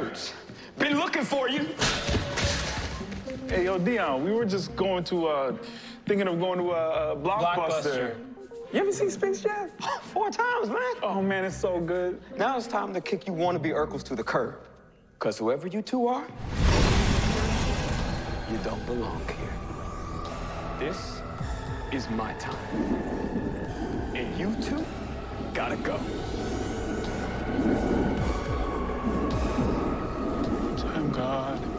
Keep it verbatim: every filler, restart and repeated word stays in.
nerds. Been looking for you. Hey, yo, Dion, we were just going to, uh, thinking of going to a, a Blockbuster. Blockbuster. You ever seen Space Jam? Four times, man. Oh, man, it's so good. Now it's time to kick you wannabe Urkels to the curb. Because whoever you two are, you don't belong here. This is my time. And you two gotta go. Thank God.